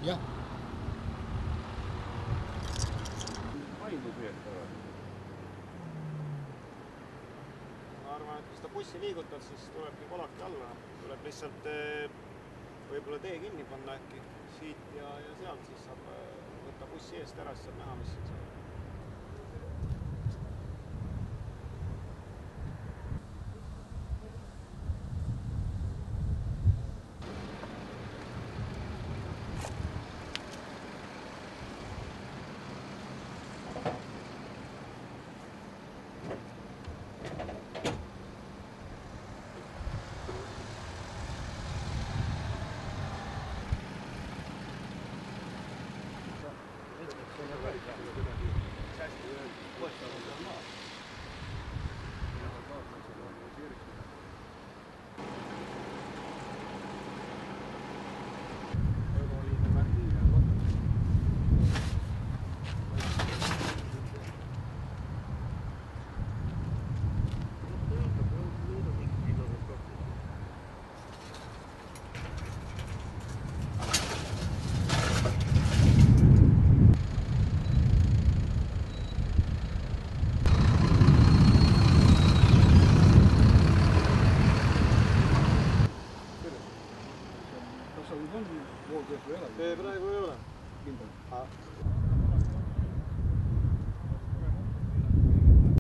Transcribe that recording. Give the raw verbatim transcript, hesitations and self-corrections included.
jah. Ma arvan, et kui seda bussi liigutad, siis tulebki kolaki alla. Tuleb lihtsalt võib-olla tee kinni panna äkki siit ja, ja sealt, siis saab võtta bussi eest ära, siis saab näha, mis siin saab. Kas sa nüüd on vooltöös või ei ole? Praegu ei ole. Kindel?